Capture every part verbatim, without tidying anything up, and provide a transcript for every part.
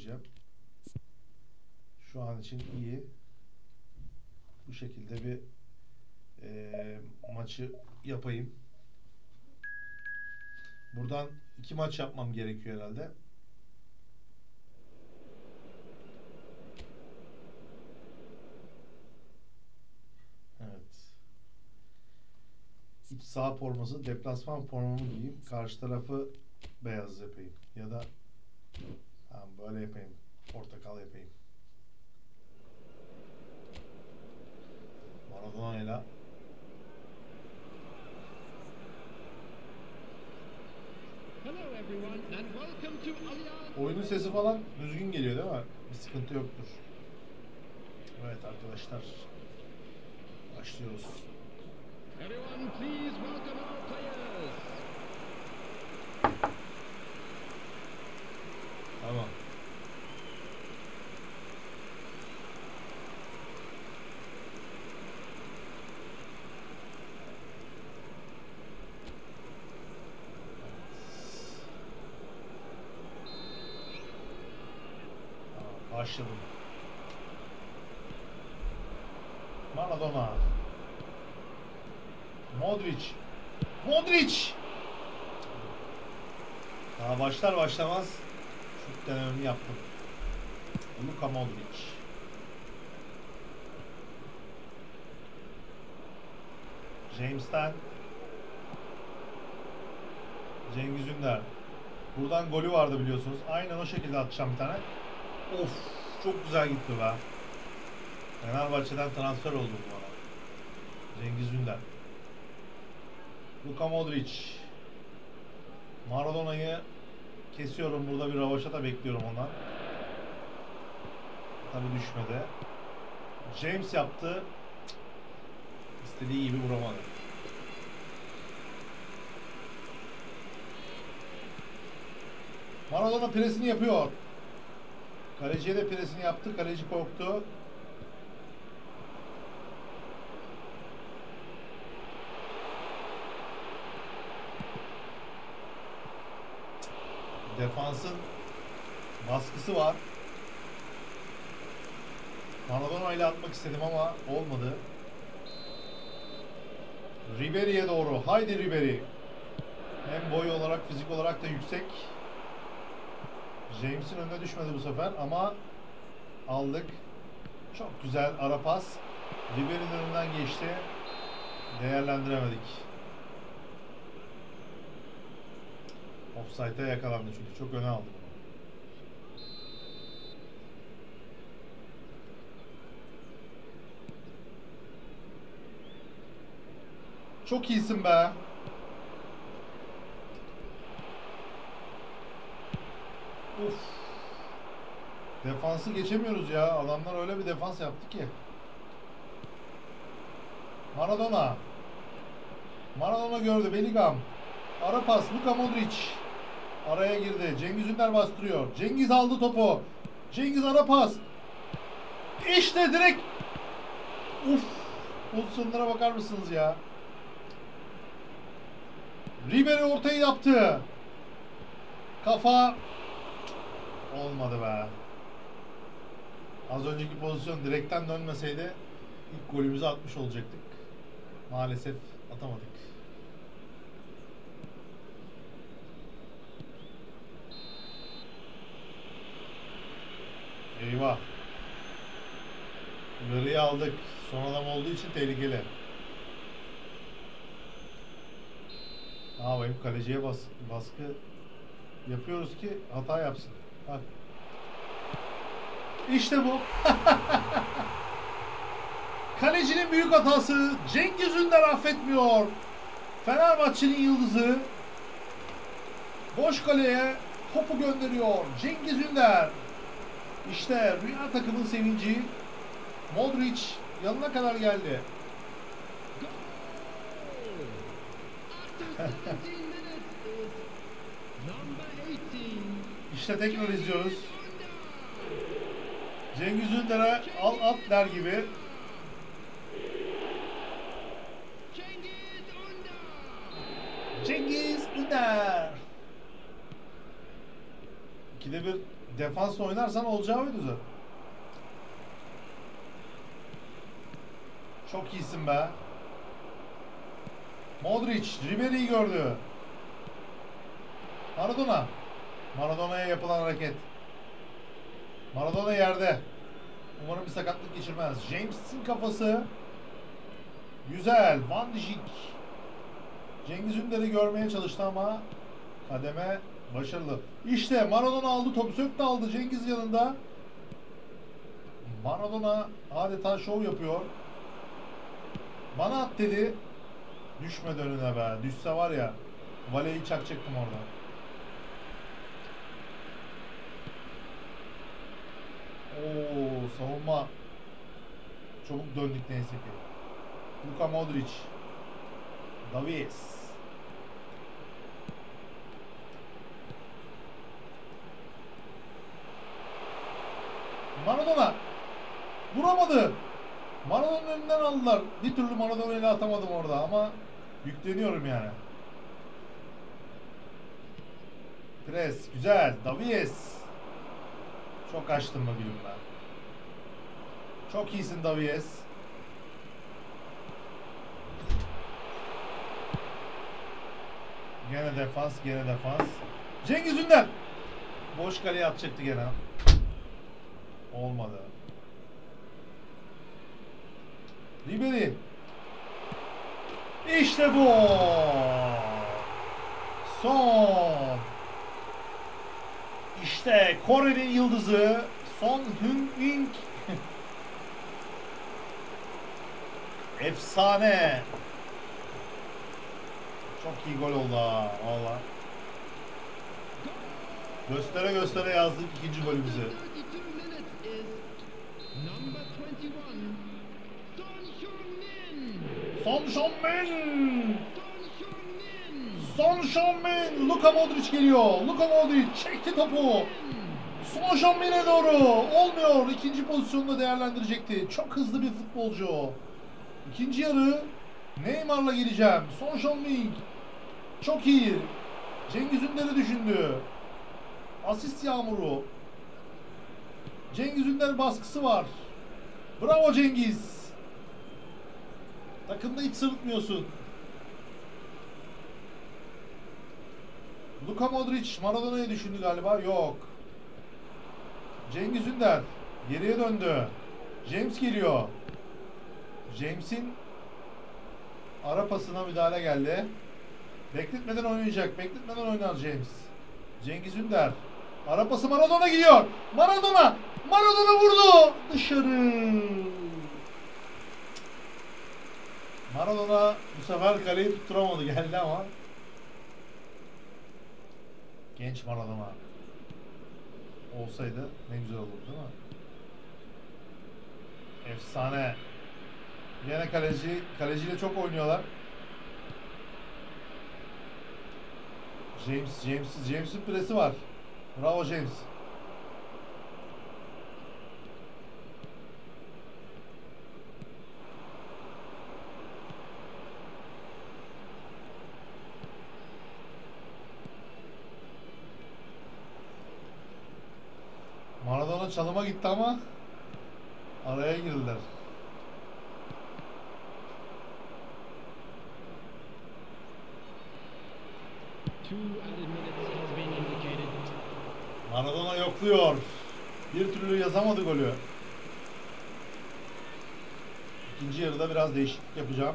bekleyeceğim. Şu an için iyi. Bu şekilde bir e, maçı yapayım. Buradan iki maç yapmam gerekiyor herhalde. Evet. İç saha forması, deplasman formamı giyeyim. Karşı tarafı beyaz yapayım. Ya da tamam, böyle yapayım. Portakal yapayım. Maradona'yla oyunun sesi falan düzgün geliyor değil mi? Bir sıkıntı yoktur. Evet arkadaşlar, başlıyoruz. Everyone please welcome our players. Tamam. Başladım. Maradona. Modric. Modric. Daha başlar başlamaz şut denememi yaptım. Luka Modric. James'ten Cengiz Ünder. Buradan golü vardı biliyorsunuz. Aynen o şekilde atacağım bir tane. Of, çok güzel gitti be. Fenerbahçe'den transfer oldu bu bana. Cengiz Ünder. Luka Modric. Maradona'yı kesiyorum. Burada bir ravaşata bekliyorum ondan. Tabii düşmedi. James yaptı. İstediği gibi vuramadı. Maradona presini yapıyor. Kaleciye de presini yaptı. Kaleci korktu. Defansın baskısı var. Maradona ile atmak istedim ama olmadı. Ribery'e doğru. Haydi Ribery. Hem boy olarak, fizik olarak da yüksek. James'in önüne düşmedi bu sefer ama aldık. Çok güzel ara pas. Ribery'nin önünden geçti. Değerlendiremedik. Offside'e yakalandı çünkü çok öne aldı. Çok iyisin be. Uf. Defansı geçemiyoruz ya. Adamlar öyle bir defans yaptı ki. Maradona. Maradona gördü. Bellingham. Ara pas. Luka Modric. Araya girdi. Cengiz Ünder bastırıyor. Cengiz aldı topu. Cengiz ara pas. İşte direkt. Uf. Pozisyonlara bakar mısınız ya? Ribery ortayı yaptı. Kafa. Olmadı be. Az önceki pozisyon direkten dönmeseydi ilk golümüzü atmış olacaktık. Maalesef atamadık. Eyvah. Uyarıyı aldık. Son adam olduğu için tehlikeli. Ne yapayım? Kaleciye bas baskı yapıyoruz ki hata yapsın. Bak. İşte bu. Kalecinin büyük hatası. Cengiz Ünder affetmiyor. Fenerbahçe'nin yıldızı boş kaleye topu gönderiyor. Cengiz Ünder. İşte rüya takımın sevinci. Modric yanına kadar geldi. İşte tekrar izliyoruz. Cengiz Ünder'e al at der gibi. Cengiz Ünder. İkide bir Defansla oynarsan olacağı oydu zaten. Çok iyisin be. Modric, Ribery'i gördü. Maradona. Maradona'ya yapılan hareket. Maradona yerde. Umarım bir sakatlık geçirmez. James'in kafası. Güzel. Van Dijk. Cengiz Ünder'i görmeye çalıştı ama kademe başarılı. İşte Maradona aldı topu. Söktü aldı. Cengiz yanında. Maradona adeta şov yapıyor. Bana at dedi. Düşmedi önüne be. Düşse var ya, valeyi çakacaktım orada. Oo, savunma çabuk döndük neyse ki. Luka Modric, Davies. Maradona vuramadı. Maradona'nın önünden aldılar. Bir türlü Maradona ile atamadım orada ama yükleniyorum yani. Pres güzel. Davies. Çok açtım mı bilmem ben. Çok iyisin Davies. Gene defans, gene defans. Cengiz Ünder. Boş kaleye atacaktı gene. Olmadı. Ribery. İşte bu. Son. İşte Kore'nin yıldızı Son Heung-min. Efsane. Çok iyi gol oldu ha valla. Göstere göstere yazdık ikinci golümüzü. Son Heung-min. Son Heung-min. Luka Modric geliyor. Luka Modric çekti topu. Son Heung-min'e doğru. Olmuyor. İkinci pozisyonda değerlendirecekti. Çok hızlı bir futbolcu o. İkinci yarı Neymar'la geleceğim. Son Heung-min. Çok iyi. Cengiz Ünder'i düşündü. Asist yağmuru. Cengiz Ünder baskısı var. Bravo Cengiz. Takımda hiç sırıtmıyorsun. Luka Modric Maradona'yı düşündü galiba. Yok. Cengiz Ünder geriye döndü. James geliyor. James'in ara pasına müdahale geldi. Bekletmeden oynayacak. Bekletmeden oynar James. Cengiz Ünder. Ara pası Maradona gidiyor. Maradona. Maradona vurdu. Dışarı. Maradona bu sefer kaleyi tutturamadı. Geldi ama. Genç Maradona olsaydı ne güzel olurdu değil mi? Efsane. Yine kaleci, kaleciyle çok oynuyorlar. James, James, James'in presi var. Bravo James. Maradona çalıma gitti ama araya girdiler. Maradona yokluyor. Bir türlü yazamadı golü. İkinci yarıda biraz değişiklik yapacağım.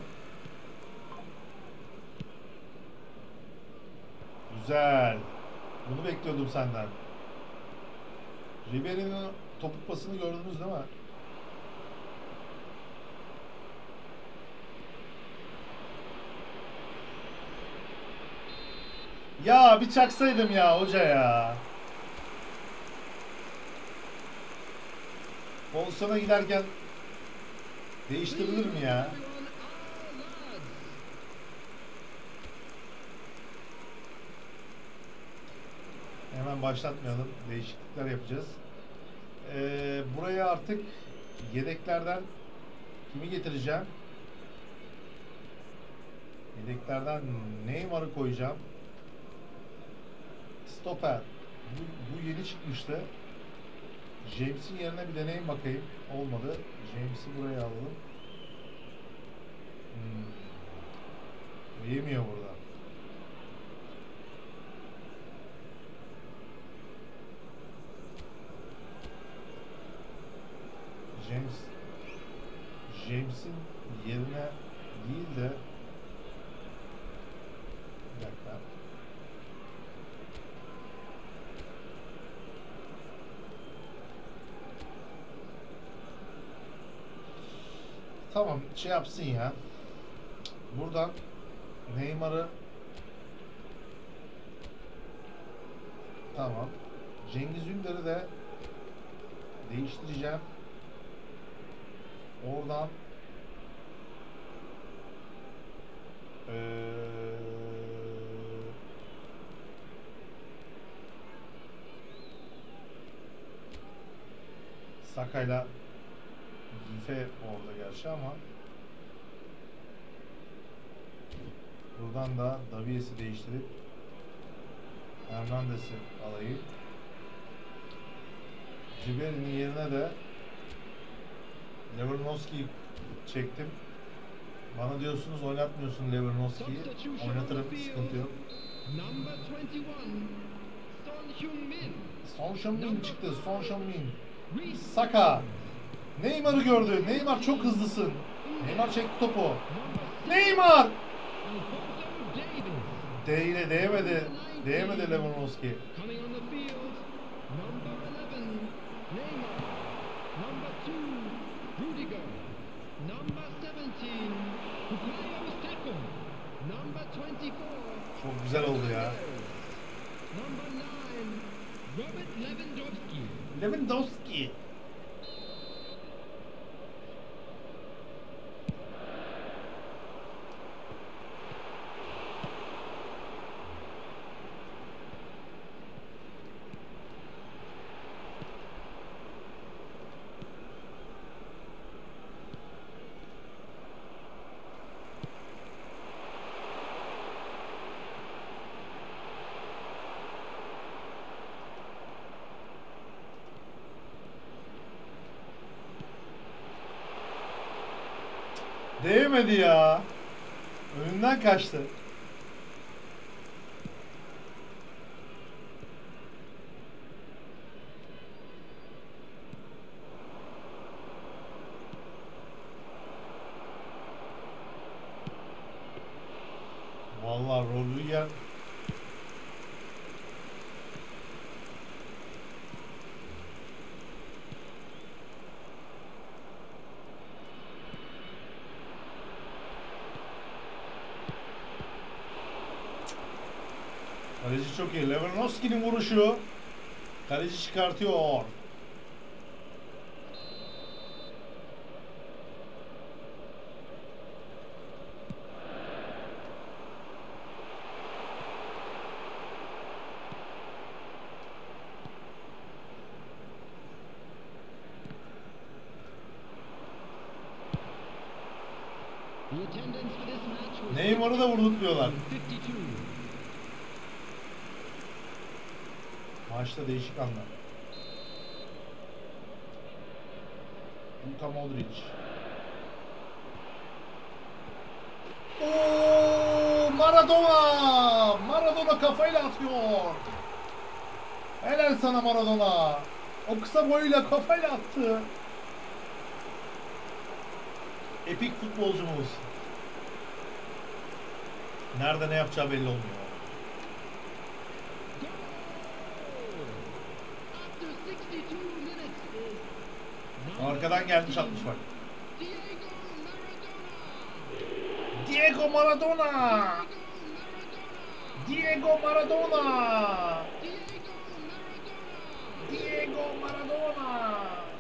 Güzel. Bunu bekliyordum senden. Ribery'nin topuk pasını gördünüz değil mi? Ya bir çaksaydım ya hoca ya. Pozisyona giderken değiştirilir mi ya? Hemen başlatmayalım. Değişiklikler yapacağız. Ee, buraya artık yedeklerden kimi getireceğim? Yedeklerden Neymar'ı koyacağım. Stoper. Bu, bu yeni çıkmıştı. James'in yerine bir deneyim bakayım. Olmadı. James'i buraya alalım. Hmm. Yemiyor burada. James James'in yerine değil de bir dakika. Tamam, şey yapsın ya. Buradan Neymar'ı tamam. Cengiz Ünder'i de değiştireceğim. Oradan ee, Saka'yla Gife orada gerçi ama buradan da Davies'i değiştirip Hernandez'i alayım. Ribery'nin yerine de Lewandowski'yi çektim. Bana diyorsunuz oynatmıyorsun Lewandowski'yi. Oynatırım, sıkıntı yok. Son Heung-min çıktı. Son Heung-min. Saka. Neymar'ı gördü. Neymar çok hızlısın. Neymar çekti topu. Neymar! Değine değmedi. Değmedi Lewandowski. Çok güzel oldu ya. Lewandowski. Değmedi ya. Önünden kaçtı. Vallahi Rodriguez Kaleci çok iyi. Lewandowski'nin vuruşu. Kaleci çıkartıyor. Neymar'ı da vurdurtmuyorlar. Maçta değişik anlar. Luka Modric. Oo, Maradona! Maradona kafayla atıyor. Helal sana Maradona. O kısa boyuyla kafayla attı. Epik futbolcumuz. Nerede ne yapacağı belli olmuyor. Arkadan gelmiş atmış bak. Diego Maradona. Diego Maradona. Diego Maradona.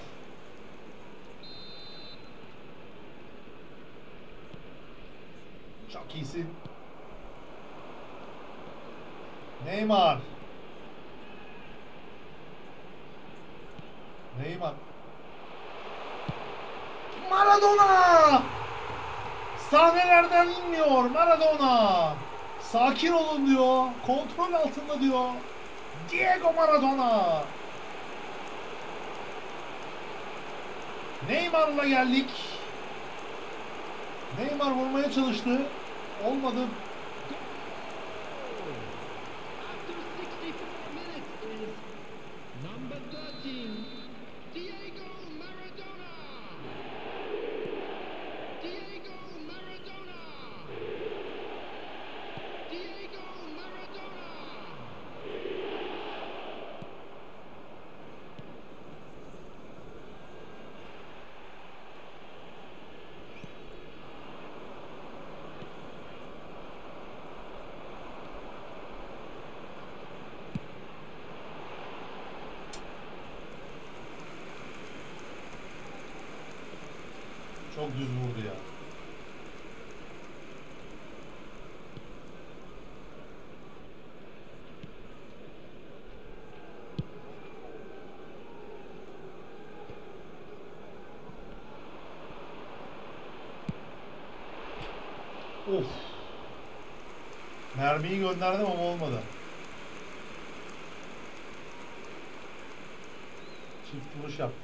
Çok iyisin. Neymar. Neymar. Maradona! Sahnelerden inmiyor Maradona. Sakin olun diyor. Kontrol altında diyor. Diego Maradona. Neymar'la geldik. Neymar vurmaya çalıştı. Olmadı. After sixty-four minutes is number thirteen, Diego Maradona. Diego Maradona. Diego Maradona. Çok düz vurdu ya. Of. Mermiyi gönderdim ama olmadı. Çift vuruş yaptım.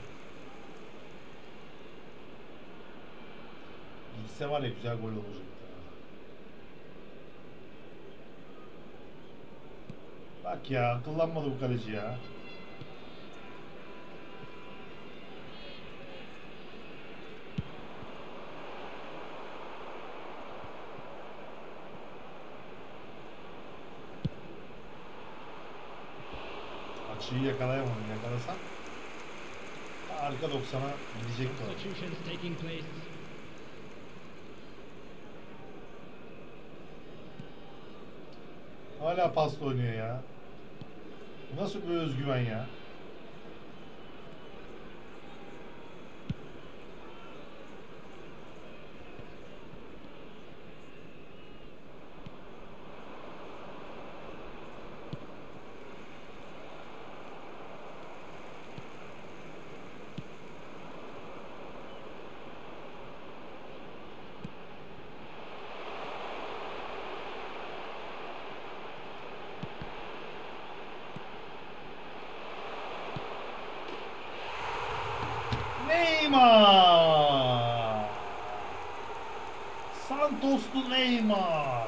Gitse var ya güzel gol olacak. Bak ya akıllanmadı bu kaleci ya. Açıyı yakalayamadım. Yakalasam arka doksana gidecekti. Substitutions taking place. Hala pasta oynuyor ya. Bu nasıl bir özgüven ya? Neymar! Santos'lu Neymar!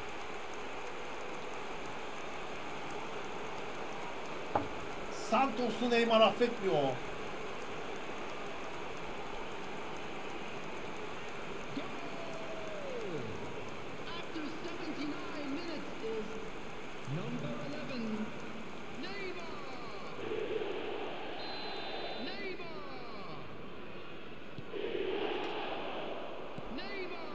Santos'lu Neymar affetmiyor. After seventy-nine minutes is number eleven, Neymar. Neymar. Neymar.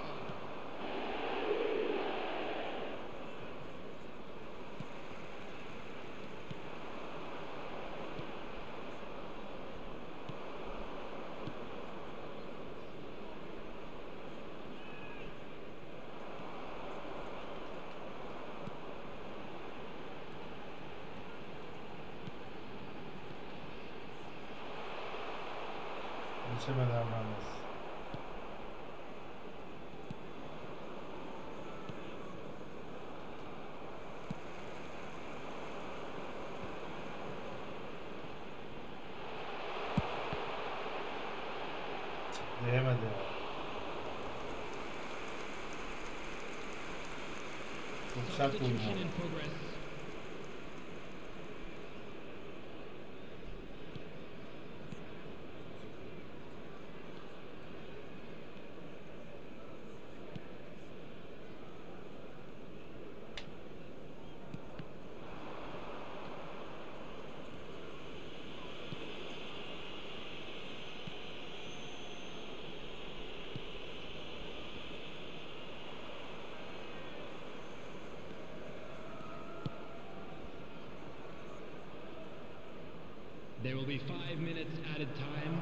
Geçemedi Hernandez. Değemedi ya. Çok sert vurdu. Substitution in progress. There will be five minutes added time.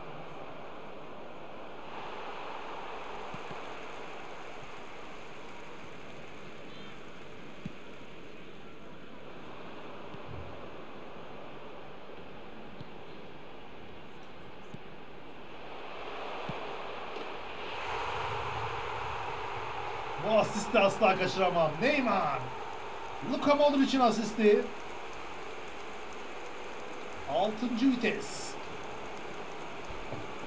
Bu asisti asla kaçıramam. Neymar. Luka Modric'in asisti. Altıncı vites.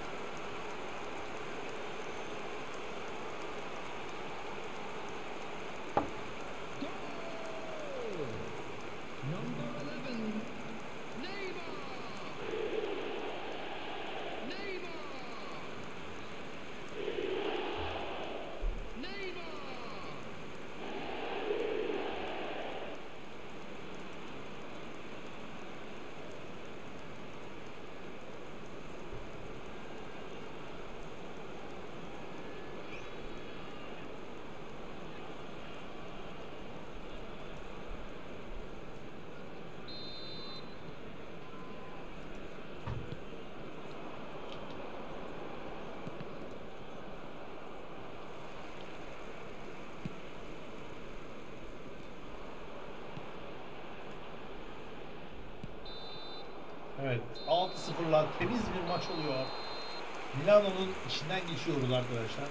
temiz bir maç oluyor. Milano'nun içinden geçiyoruz arkadaşlar.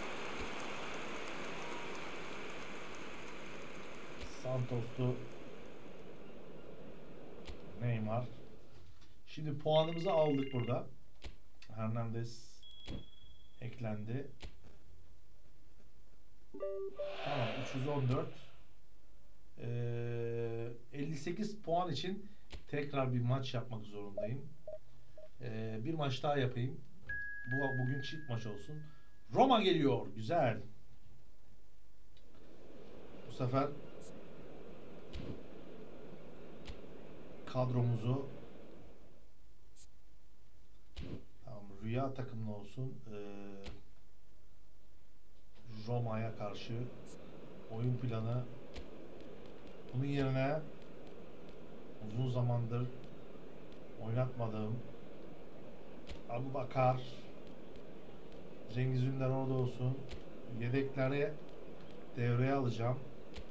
Santos'tu. Neymar. Şimdi puanımızı aldık burada. Hernandez eklendi. Tamam, üç yüz on dört. Ee, elli sekiz puan için tekrar bir maç yapmak zorundayım. Ee, bir maç daha yapayım. Bu bugün çift maç olsun. Roma geliyor. Güzel. Bu sefer kadromuzu tamam, rüya takımlı olsun. Ee, Roma'ya karşı oyun planı. Bunun yerine uzun zamandır oynatmadığım Abubakar, Cengiz Ünder orada olsun. Yedekleri devreye alacağım.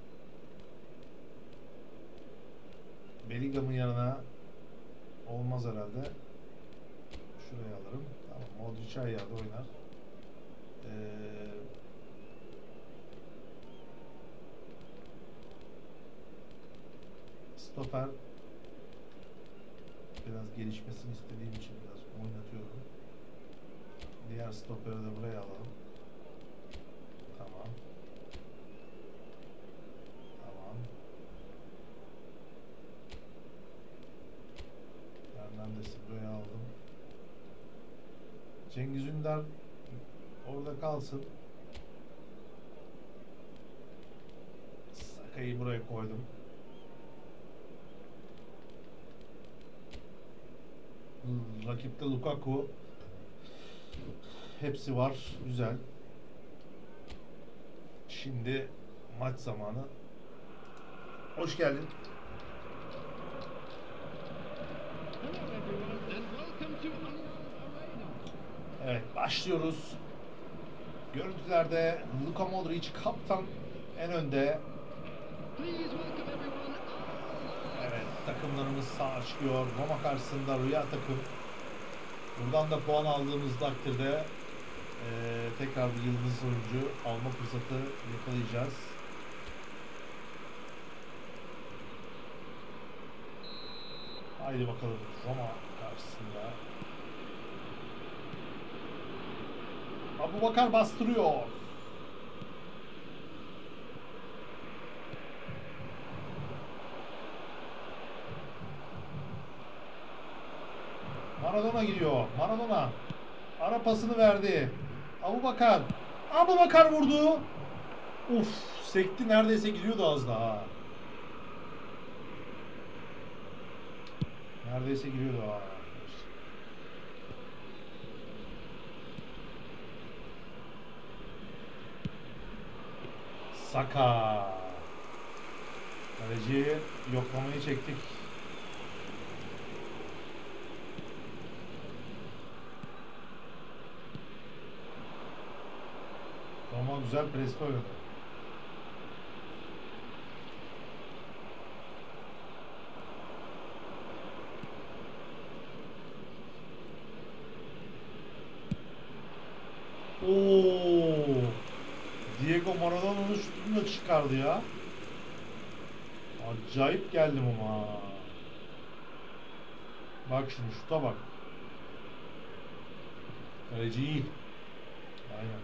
Bellingham'ın yanına olmaz herhalde. Şuraya alırım. Tamam, Modric ayağında oynar. Ee, stoper biraz gelişmesini istediğim için biraz oynatıyorum. Diğer stoperi de buraya alalım. Tamam. Tamam. Hernandez'i buraya aldım. Cengiz Ünder orada kalsın. Saka'yı buraya koydum. Rakipte Lukaku. Hepsi var. Güzel. Şimdi maç zamanı. Hoş geldin. Hello everyone and welcome to Allianz Arena. Evet, başlıyoruz. Görüntülerde Luka Modric kaptan en önde. Please welcome everyone. Evet, takımlarımız sağ çıkıyor. Roma karşısında Rüya takım. Buradan da puan aldığımız takdirde eee, tekrar bir yıldız oyuncu alma fırsatı yakalayacağız. Haydi bakalım, Roma karşısında. Abubakar bastırıyor. Maradona gidiyor. Maradona ara pasını verdi. Abubakar. Abubakar vurdu. Uf, sekti, neredeyse gidiyordu az daha. Neredeyse giriyordu ha. Saka. Kaleci yoklamayı çektik. Roma güzel presle oynadı. Oo! Diego Maradona'nın şutunu da çıkardı ya. Acayip geldim ama. Bak şimdi şuta bak. Kaleci iyi. Aynen.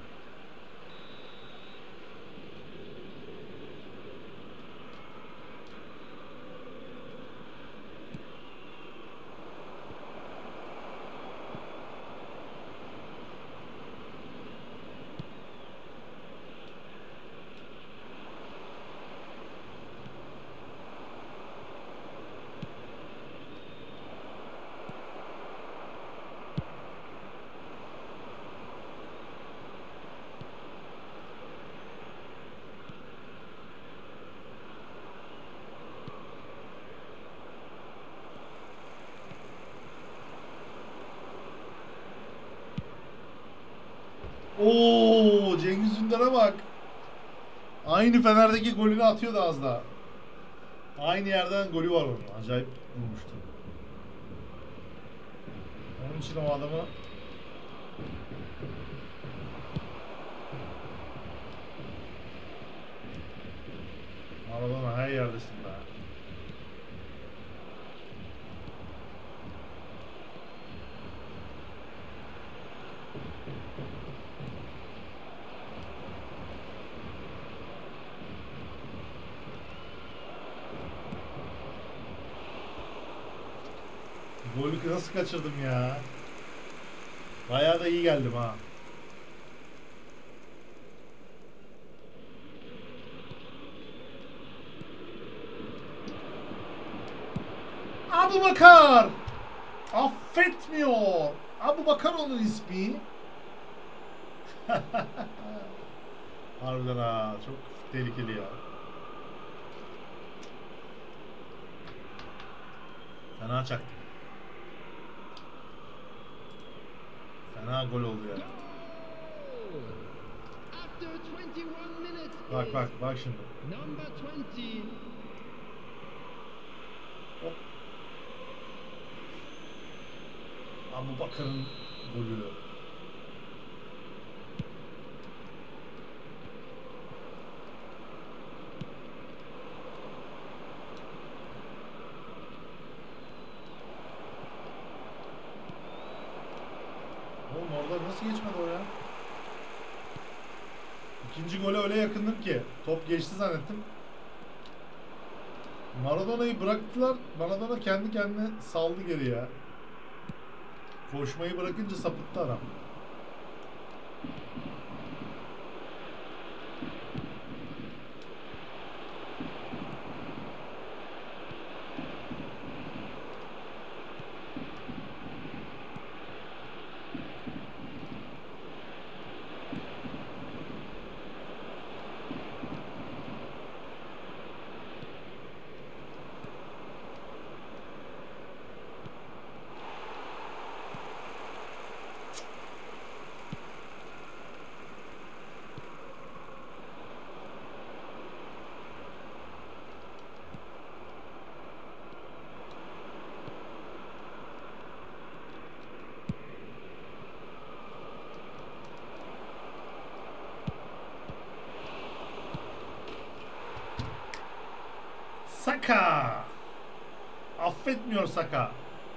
Oo, Cengiz Ünder'e bak. Aynı Fener'deki golünü atıyordu az daha. Aynı yerden golü var onun. Acayip vurmuştu. Onun için o adamı Maradona her yerdesin be. Golü nasıl kaçırdım ya? Bayağı da iyi geldim ha. Abubakar! Affetmiyor. Abubakar onun ismi. Harbiden ha, çok tehlikeli ya. Fena çaktım. Fena gol oldu ya. After twenty-one minutes. Bak bak bak şimdi. Number twenty. Hop. Abubakar'ın golü. Oğlum orada nasıl geçmedi o ya? İkinci gole öyle yakındım ki. Top geçti zannettim. Maradona'yı bıraktılar. Maradona kendi kendine saldı geri ya. Koşmayı bırakınca sapıttı adam. Saka! Affetmiyor Saka.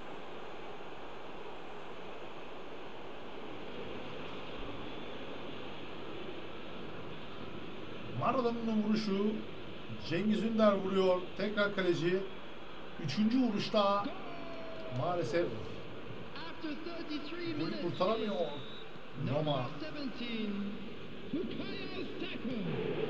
Maradona'nın vuruşu. Cengiz Ünder vuruyor. Tekrar kaleci. Üçüncü vuruşta maalesef After thirty-three golü minutes. kurtaramıyor. Roma. Number seventeen. Bukayo Saka.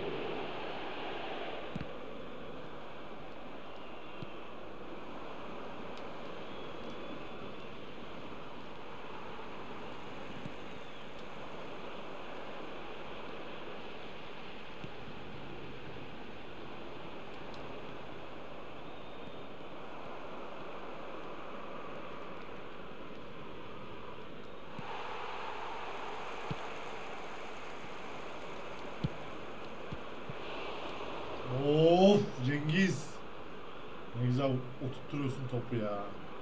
Of Cengiz. Ne güzel oturtturuyorsun topu ya.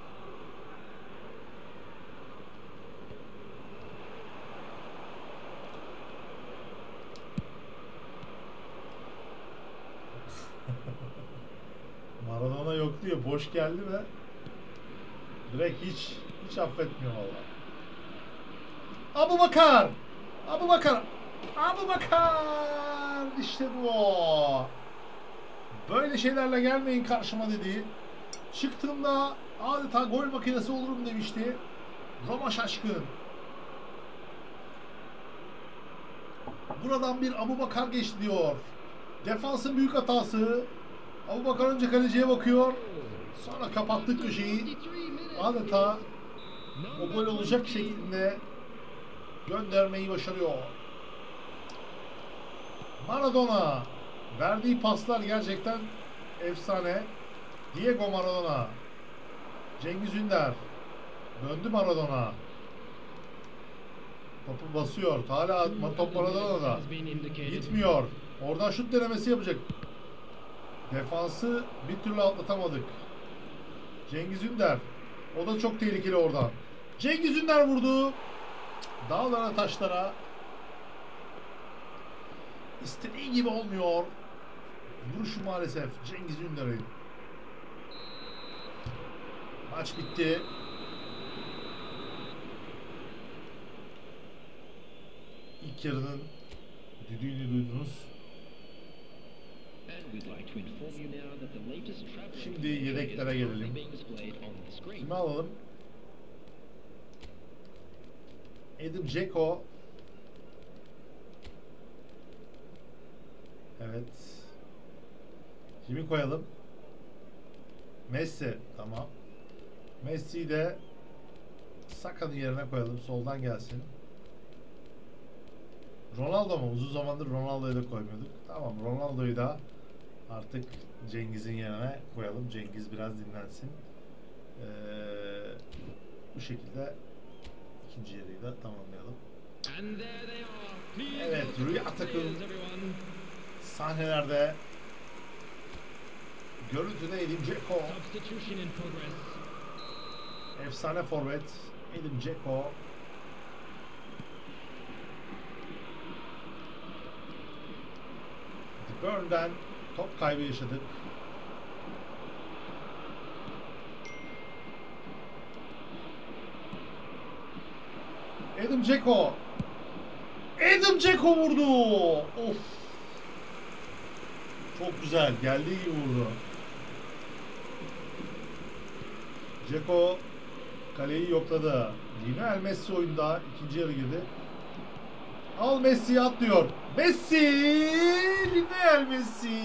Maradona yok diyor. Boş geldi ve direkt hiç hiç affetmiyor valla. Abubakar! Abubakar! Abubakar! İşte bu. Böyle şeylerle gelmeyin karşıma dedi. Çıktığımda adeta gol makinesi olurum demişti. Roma şaşkın. Buradan bir Abubakar geçti diyor. Defansın büyük hatası. Abubakar önce kaleciye bakıyor. Sonra kapattık köşeyi. Adeta o gol olacak şeklinde göndermeyi başarıyor. Maradona. Verdiği paslar gerçekten efsane. Diego Maradona. Cengiz Ünder. Döndü Maradona. Topu basıyor. Hala top Maradona'da. Gitmiyor. Oradan şut denemesi yapacak. Defansı bir türlü atlatamadık. Cengiz Ünder. O da çok tehlikeli oradan. Cengiz Ünder vurdu. Dağlara taşlara. İstediği gibi olmuyor. Vuruşu maalesef Cengiz Ünder'in. Maç bitti. İlk yarının düdüğünü duydunuz. Şimdi yedeklere gelelim. Kimi alalım? Edin Dzeko. Evet. Kimi koyalım? Messi. Tamam. Messi'yi de Saka'nın yerine koyalım. Soldan gelsin. Ronaldo mu? Uzun zamandır Ronaldo'yu da koymuyorduk. Tamam, Ronaldo'yu da artık Cengiz'in yerine koyalım. Cengiz biraz dinlensin. Ee, bu şekilde ikinci yarıyı da tamamlayalım. Evet, Rüya takım sahnelerde. Görüntüde Edin Dzeko. Efsane forvet Edin Dzeko. Burn'den top kaybı yaşadık. Edin Dzeko. Edin Dzeko vurdu. Of. Çok güzel. Geldiği gibi vurdu. Dzeko kaleyi yokladı. Lionel Messi oyunda. İkinci yarı girdi. Al Messi'yi atlıyor. Messi! Lionel Messi!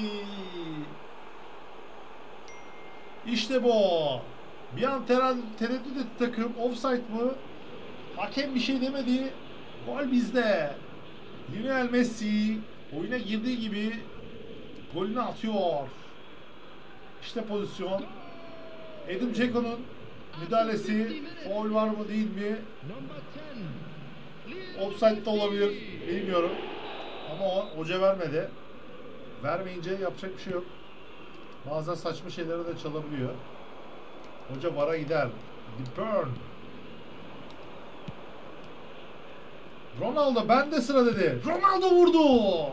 İşte bu. Bir an tereddüt etti takım. Offside mı? Hakem bir şey demedi. Gol bizde. Lionel Messi oyuna girdiği gibi golünü atıyor. İşte pozisyon. Edin Dzeko'nun müdahalesi. Foul var mı değil mi? Offside de olabilir. Bilmiyorum. Ama o hoca vermedi. Vermeyince yapacak bir şey yok. Bazen saçma şeyleri de çalabiliyor. Hoca vara gider. The Burn. Ronaldo bende sıra dedi. Ronaldo vurdu.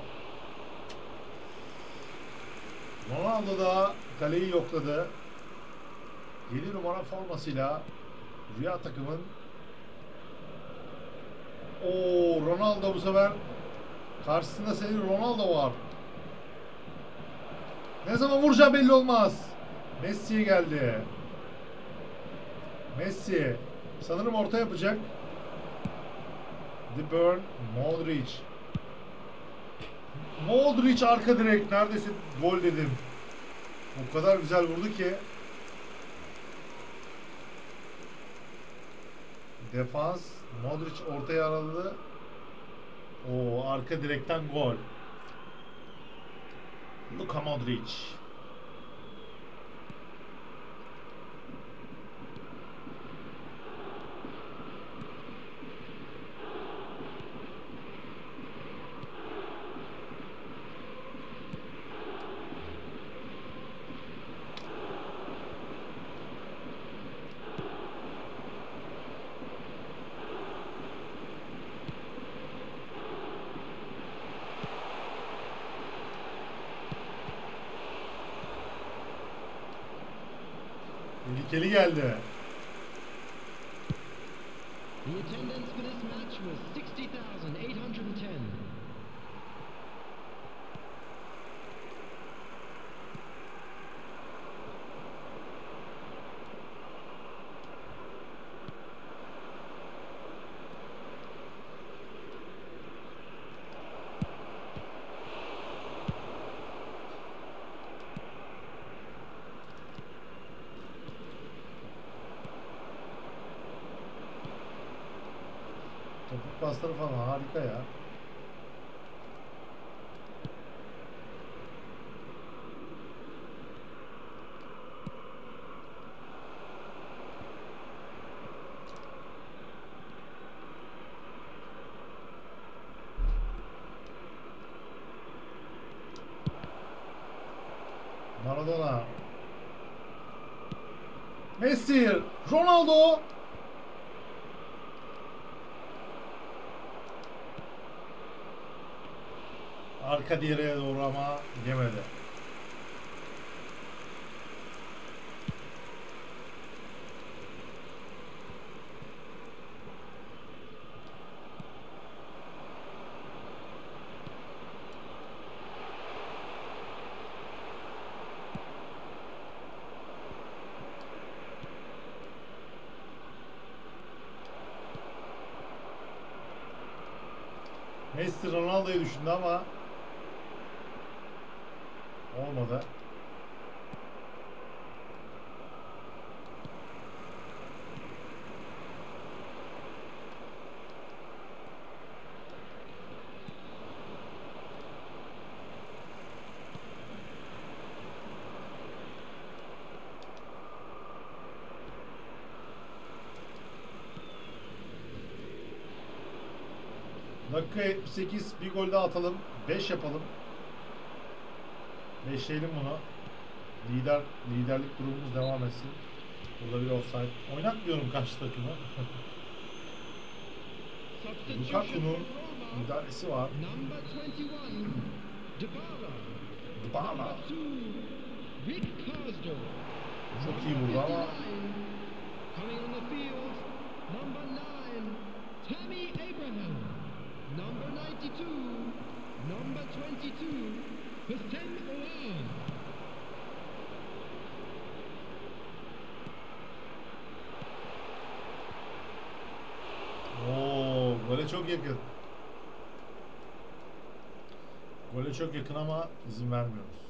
Ronaldo da kaleyi yokladı. yedi numara formasıyla Rüya takımın. Oo, Ronaldo bu sefer karşısında senin Ronaldo var. Ne zaman vuracağı belli olmaz. Messi'ye geldi. Messi sanırım orta yapacak. De Burn, Modric. Modric arka direk, neredeyse gol dedim. O kadar güzel vurdu ki. Defans, Modric ortaya aradı. O arka direkten gol. Luka Modric. Tehlikeli geldi. The attendance for this match was sixty thousand eight hundred ten. Topuk pasları falan harika ya. Maradona. Messi. Ronaldo. Arka direğe doğru ama yemedi. Messi Ronaldo'yu düşündü ama olmadı. Dakika yetmiş sekiz, bir gol daha atalım. beş yapalım. beşleyelim bunu. Lider liderlik durumumuz devam etsin. Burada bir offside. Oynatmıyorum karşı takımı. Lukaku'nun müdahalesi var. Number twenty-one, Dybala. Dybala. Number two, Rick Karsdorp. Çok iyi vurdu ama Coming on the field, number nine, Tammy Abraham. Number ninety-two, number twenty-two, Hussein Oğan. ooo gole çok yakın. Gole çok yakın ama izin vermiyoruz.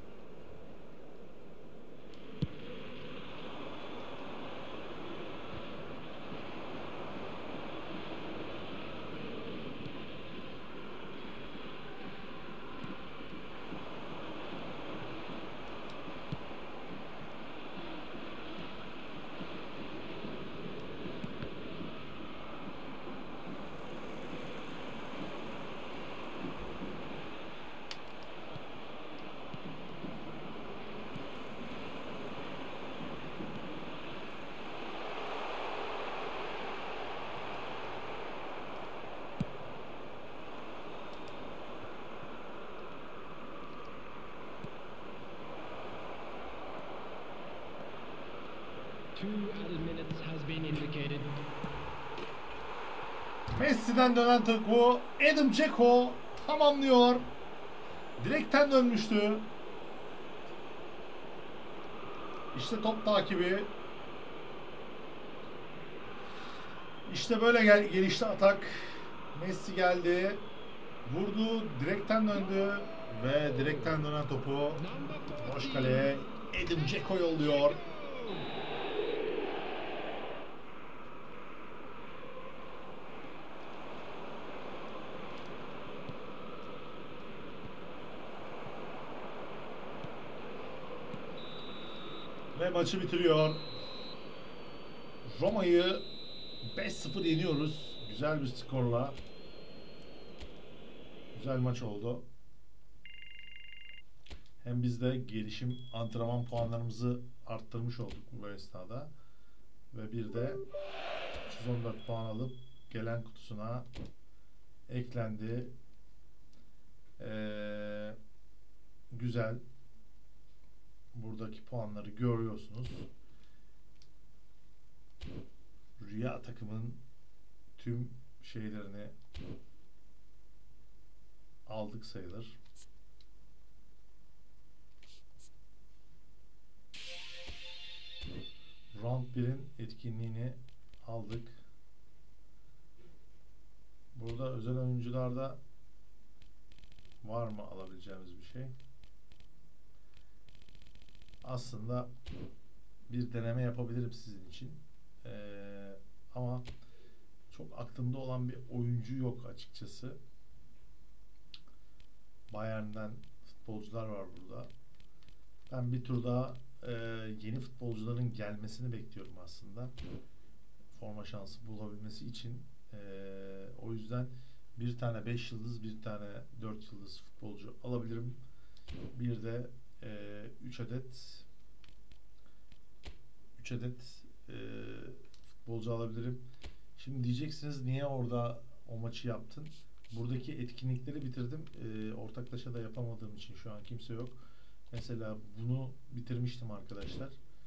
Two added minutes has been indicated. Messi'den dönen topu Adam Dzeko tamamlıyor. Direkten dönmüştü. İşte top takibi. İşte böyle gel gelişti atak. Messi geldi. Vurdu, direkten döndü ve direkten dönen topu boş kaleye Adam Dzeko yolluyor. Ve maçı bitiriyor. Roma'yı beş sıfır yeniyoruz. Güzel bir skorla. Güzel maç oldu. Hem biz de gelişim antrenman puanlarımızı arttırmış olduk bu esnada. Ve bir de üç yüz on dört puan alıp gelen kutusuna eklendi. Ee, güzel. Buradaki puanları görüyorsunuz. Rüya takımın tüm şeylerini aldık sayılır. Round birin etkinliğini aldık. Burada özel oyuncularda var mı alabileceğimiz bir şey? Aslında bir deneme yapabilirim sizin için. Ee, ama çok aklımda olan bir oyuncu yok açıkçası. Bayern'den futbolcular var burada. Ben bir tur daha e, yeni futbolcuların gelmesini bekliyorum aslında. Forma şansı bulabilmesi için. E, o yüzden bir tane beş yıldız, bir tane dört yıldız futbolcu alabilirim. Bir de üç adet üç adet e, futbolcu alabilirim. Şimdi diyeceksiniz niye orada o maçı yaptın? buradaki etkinlikleri bitirdim. Ee, ortaklaşa da yapamadığım için şu an kimse yok. Mesela bunu bitirmiştim arkadaşlar.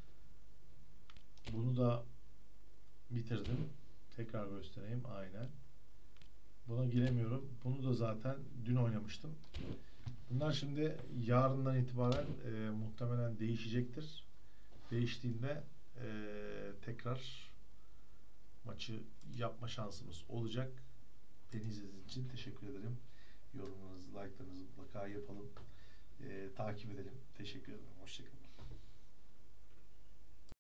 Bunu da bitirdim. Tekrar göstereyim. Aynen. Buna giremiyorum. Bunu da zaten dün oynamıştım. Bunlar şimdi yarından itibaren e, muhtemelen değişecektir. Değiştiğinde e, tekrar maçı yapma şansımız olacak. Beni izlediğiniz için teşekkür ederim. Yorumlarınızı, like'larınızı mutlaka yapalım. E, takip edelim. Teşekkür ederim. Hoşçakalın.